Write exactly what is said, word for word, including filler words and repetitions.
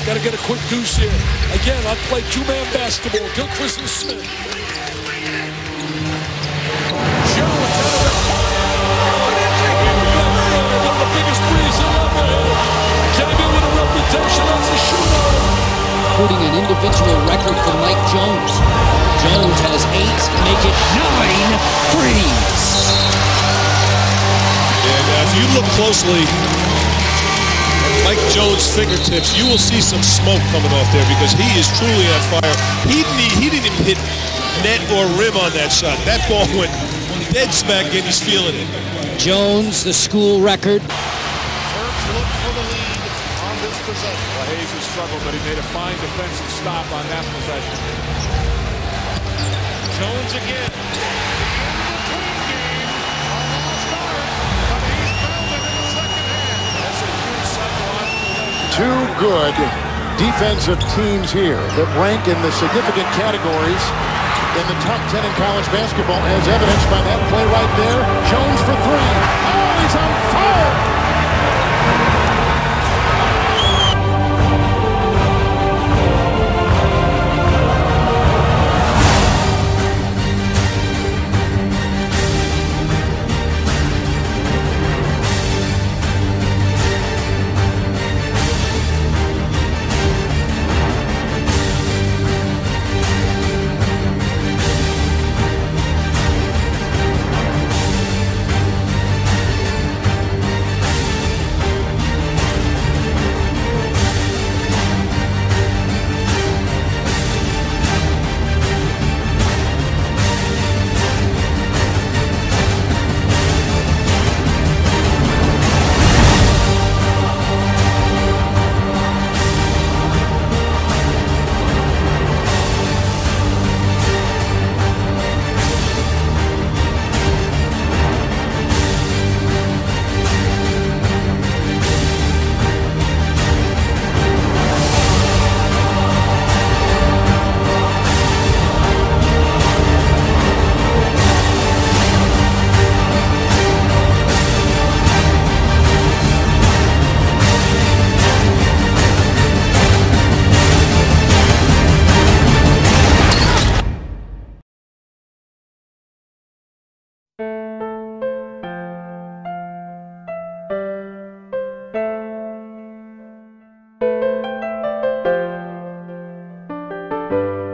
Got to get a quick deuce here. Again, I play two-man basketball. Gilchrist and Smith. Jones out of it. One of the biggest threes he'll ever hit. Came in with a reputation as a shooter. Putting an individual record for Mike Jones. Jones has eight, make it nine threes. And uh, if you look closely at Mike Jones' fingertips, you will see some smoke coming off there because he is truly on fire. He didn't, he didn't even hit net or rim on that shot. That ball went dead smack and he's feeling it. Jones, the school record. Terps look for the lead on this possession. Well, Hayes has struggled, but he made a fine defensive stop on that possession. Jones again. Two good defensive teams here that rank in the significant categories in the top ten in college basketball, as evidenced by that play right there. Jones for three. Oh, he's on fire! you